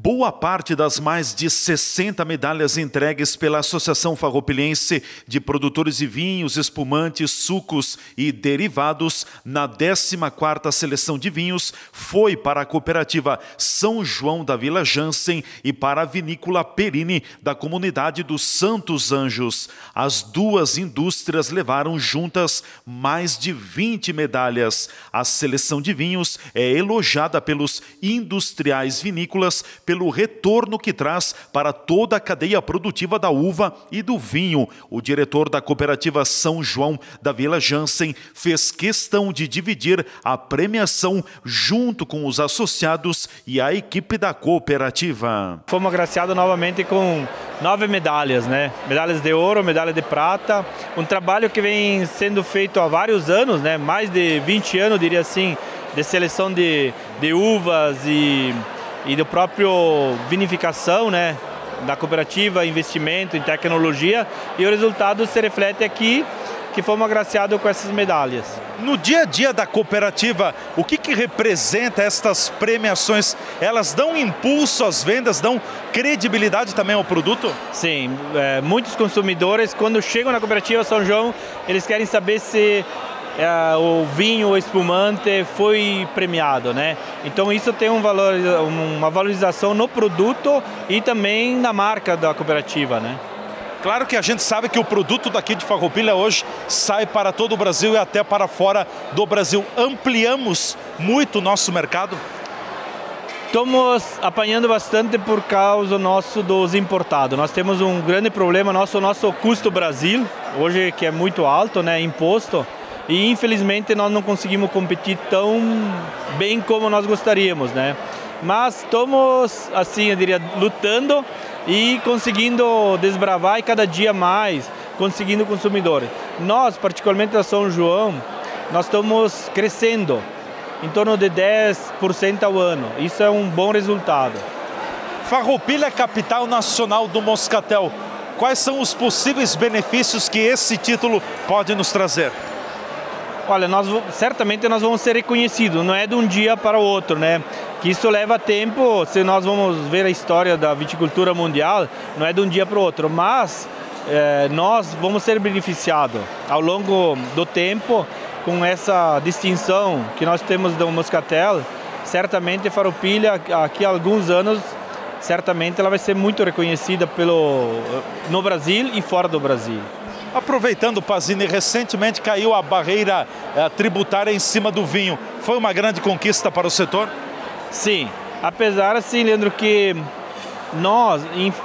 Boa parte das mais de 60 medalhas entregues pela Associação Farroupilhense de Produtores de Vinhos, Espumantes, Sucos e Derivados na 14ª Seleção de Vinhos foi para a Cooperativa São João da Vila Jansen e para a Vinícola Perini da comunidade dos Santos Anjos. As duas indústrias levaram juntas mais de 20 medalhas. A seleção de vinhos é elogiada pelos industriais vinícolas pelo retorno que traz para toda a cadeia produtiva da uva e do vinho. O diretor da Cooperativa São João da Vila Jansen fez questão de dividir a premiação junto com os associados e a equipe da cooperativa. Fomos agraciados novamente com 9 medalhas, né? Medalhas de ouro, medalha de prata. Um trabalho que vem sendo feito há vários anos, né? Mais de 20 anos, diria assim, de seleção de uvas e do próprio vinificação, né, da cooperativa, investimento em tecnologia, e o resultado se reflete aqui, que fomos agraciados com essas medalhas. No dia a dia da cooperativa, o que representa estas premiações? Elas dão impulso às vendas, dão credibilidade também ao produto? Sim, muitos consumidores, quando chegam na cooperativa São João, eles querem saber se o vinho, o espumante foi premiado, né? Então isso tem uma valorização no produto e também na marca da cooperativa, né? Claro que a gente sabe que o produto daqui de Farroupilha hoje sai para todo o Brasil e até para fora do Brasil. Ampliamos muito o nosso mercado? Estamos apanhando bastante por causa dos importados. Nós temos um grande problema, o nosso custo Brasil, hoje que é muito alto, né? Imposto. E infelizmente nós não conseguimos competir tão bem como nós gostaríamos, né? Mas estamos, assim, eu diria, lutando e conseguindo desbravar e cada dia mais conseguindo consumidores. Nós, particularmente da São João, nós estamos crescendo em torno de 10% ao ano. Isso é um bom resultado. Farroupilha é capital nacional do moscatel. Quais são os possíveis benefícios que esse título pode nos trazer? Olha, certamente nós vamos ser reconhecidos, não é de um dia para o outro, né? Que isso leva tempo, se nós vamos ver a história da viticultura mundial, não é de um dia para o outro, mas nós vamos ser beneficiados ao longo do tempo com essa distinção que nós temos do moscatel. Certamente Farroupilha, aqui há alguns anos, certamente ela vai ser muito reconhecida no Brasil e fora do Brasil. Aproveitando, Pazini, recentemente caiu a barreira tributária em cima do vinho. Foi uma grande conquista para o setor? Sim, apesar, assim, Leandro, que nós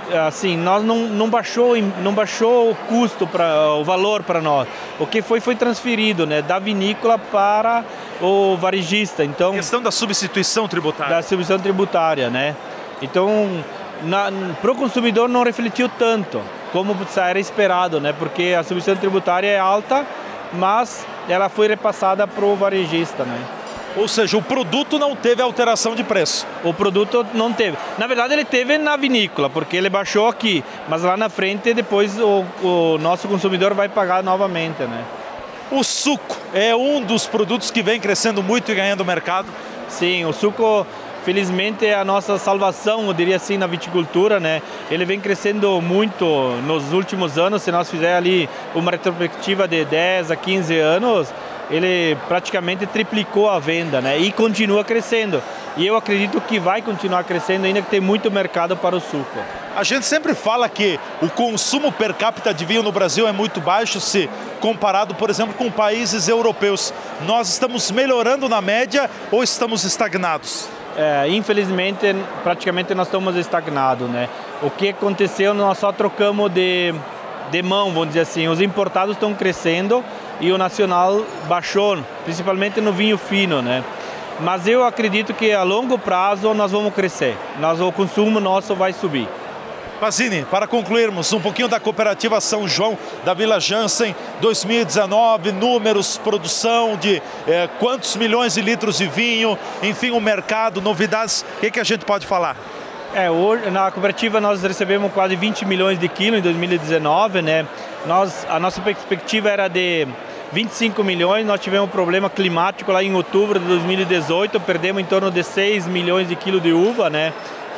não baixou o custo, o valor para nós. O que foi transferido, né, da vinícola para o varejista. Então, a questão da substituição tributária. Da substituição tributária, né? Então, para o consumidor não refletiu tanto como era esperado, né? Porque a substituição tributária é alta, mas ela foi repassada para o varejista, né? Ou seja, o produto não teve alteração de preço. O produto não teve. Na verdade, ele teve na vinícola, porque ele baixou aqui, mas lá na frente depois o nosso consumidor vai pagar novamente, né? O suco é um dos produtos que vem crescendo muito e ganhando mercado? Sim, o suco, felizmente, é a nossa salvação, eu diria assim, na viticultura, né? Ele vem crescendo muito nos últimos anos. Se nós fizermos ali uma retrospectiva de 10 a 15 anos, ele praticamente triplicou a venda, né? E continua crescendo. E eu acredito que vai continuar crescendo, ainda que tem muito mercado para o suco. A gente sempre fala que o consumo per capita de vinho no Brasil é muito baixo se comparado, por exemplo, com países europeus. Nós estamos melhorando na média ou estamos estagnados? Infelizmente, praticamente nós estamos estagnados, né? O que aconteceu, nós só trocamos de mão, vamos dizer assim. Os importados estão crescendo e o nacional baixou, principalmente no vinho fino, né? Mas eu acredito que a longo prazo nós vamos crescer. O consumo nosso vai subir. Pazini, para concluirmos, um pouquinho da Cooperativa São João da Vila Jansen, 2019, números, produção de quantos milhões de litros de vinho, enfim, o mercado, novidades, o que a gente pode falar? Hoje, na cooperativa nós recebemos quase 20 milhões de quilos em 2019, né? A nossa perspectiva era de 25 milhões, nós tivemos um problema climático lá em outubro de 2018, perdemos em torno de 6 milhões de quilos de uva, né?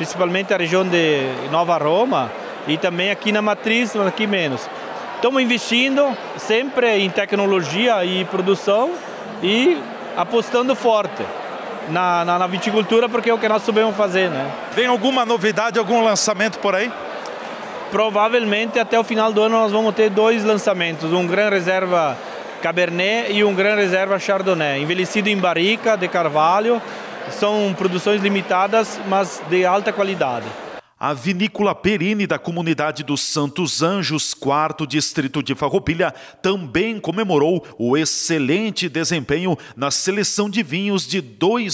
principalmente a região de Nova Roma e também aqui na matriz, mas aqui menos. Estamos investindo sempre em tecnologia e produção e apostando forte na viticultura, porque é o que nós sabemos fazer, né? Vem alguma novidade, algum lançamento por aí? Provavelmente até o final do ano nós vamos ter 2 lançamentos, um Gran Reserva Cabernet e um Gran Reserva Chardonnay, envelhecido em barrica de carvalho. São produções limitadas, mas de alta qualidade. A Vinícola Perini da comunidade dos Santos Anjos, 4º distrito de Farroupilha, também comemorou o excelente desempenho na seleção de vinhos de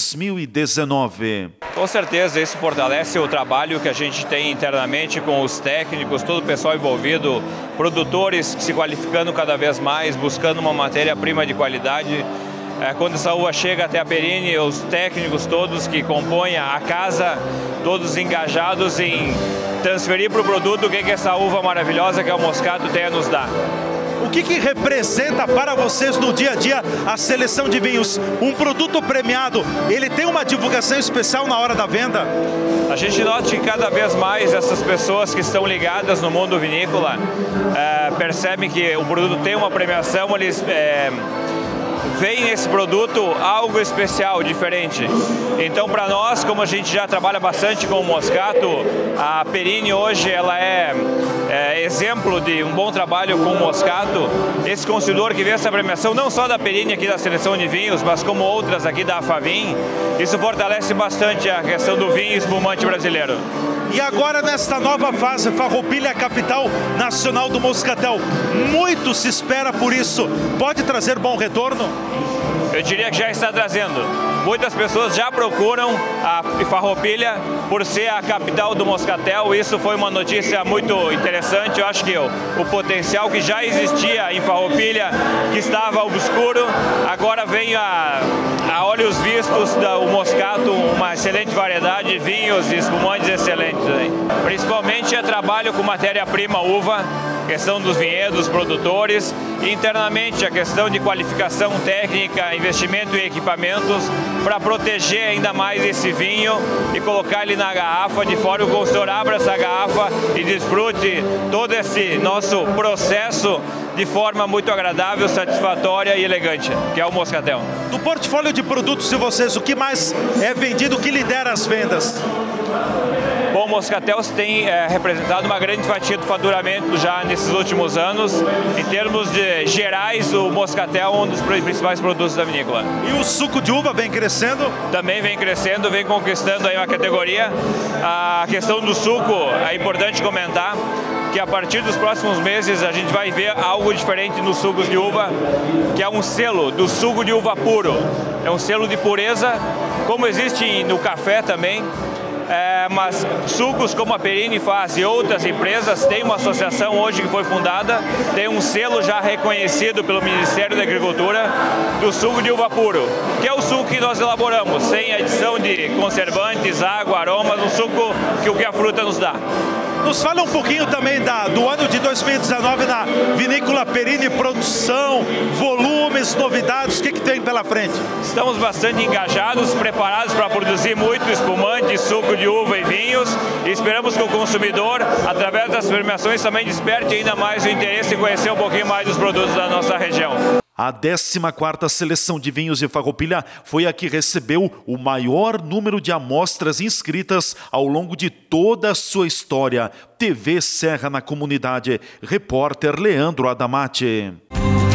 2019. Com certeza, isso fortalece o trabalho que a gente tem internamente com os técnicos, todo o pessoal envolvido, produtores se qualificando cada vez mais, buscando uma matéria-prima de qualidade. Quando essa uva chega até a Perini, os técnicos todos que compõem a casa, todos engajados em transferir para o produto o que essa uva maravilhosa que é o Moscato tem a nos dar. O que representa para vocês no dia a dia a seleção de vinhos? Um produto premiado, ele tem uma divulgação especial na hora da venda? A gente nota que cada vez mais essas pessoas que estão ligadas no mundo vinícola percebem que o produto tem uma premiação, eles veem nesse produto algo especial, diferente. Então, para nós, como a gente já trabalha bastante com o Moscato, a Perini hoje ela é exemplo de um bom trabalho com o Moscato. Esse consumidor que vê essa premiação, não só da Perini aqui da seleção de vinhos, mas como outras aqui da Afavim, isso fortalece bastante a questão do vinho espumante brasileiro. E agora, nesta nova fase, Farroupilha é a capital nacional do Moscatel. Muito se espera por isso. Pode trazer bom retorno? Eu diria que já está trazendo. Muitas pessoas já procuram a Farroupilha por ser a capital do Moscatel. Isso foi uma notícia muito interessante. Eu acho que o potencial que já existia em Farroupilha, que estava obscuro, agora vem a olhos vistos o Moscato, uma excelente variedade de vinhos e espumantes excelentes. Principalmente trabalho com matéria-prima uva, questão dos vinhedos, produtores, e internamente a questão de qualificação técnica, investimento em equipamentos para proteger ainda mais esse vinho e colocar ele na garrafa, de forma que o consumidor abra essa garrafa e desfrute todo esse nosso processo de forma muito agradável, satisfatória e elegante, que é o Moscatel. Do portfólio de produtos de vocês, o que mais é vendido, o que lidera as vendas? Bom, o Moscatel tem representado uma grande fatia do faturamento já nesses últimos anos. Em termos gerais, o Moscatel é um dos principais produtos da vinícola. E o suco de uva vem crescendo? Também vem crescendo, vem conquistando aí uma categoria. A questão do suco, é importante comentar que a partir dos próximos meses a gente vai ver algo diferente nos sucos de uva, que é um selo do suco de uva puro. É um selo de pureza, como existe no café também. Mas sucos como a Perini faz e outras empresas têm uma associação hoje que foi fundada, tem um selo já reconhecido pelo Ministério da Agricultura do suco de uva puro, que é o suco que nós elaboramos, sem adição de conservantes, água, aromas, um suco que a fruta nos dá. Nos fala um pouquinho também do ano de 2019 na Vinícola Perini, produção, volumes, novidades, o que tem pela frente? Estamos bastante engajados, preparados para produzir muito espumante, suco de uva e vinhos, e esperamos que o consumidor, através das premiações, também desperte ainda mais o interesse em conhecer um pouquinho mais dos produtos da nossa região. A 14ª Seleção de Vinhos de Farroupilha foi a que recebeu o maior número de amostras inscritas ao longo de toda a sua história. TV Serra na Comunidade. Repórter Leandro Adamati.